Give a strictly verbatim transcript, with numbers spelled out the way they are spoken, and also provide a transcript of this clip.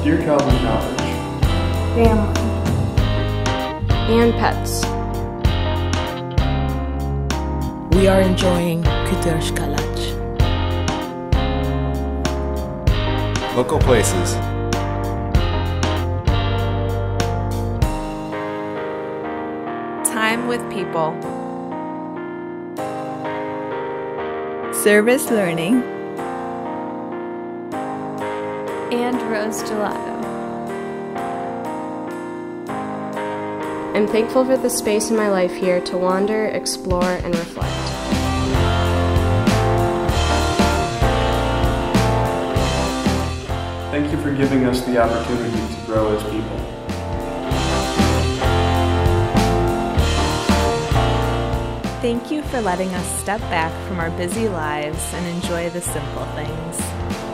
Dear Calvin College. Family. And pets. We are enjoying Kütős Kalács. Local places. Time with people. Service learning. And Rose Gelato. I'm thankful for the space in my life here to wander, explore, and reflect. Thank you for giving us the opportunity to grow as people. Thank you for letting us step back from our busy lives and enjoy the simple things.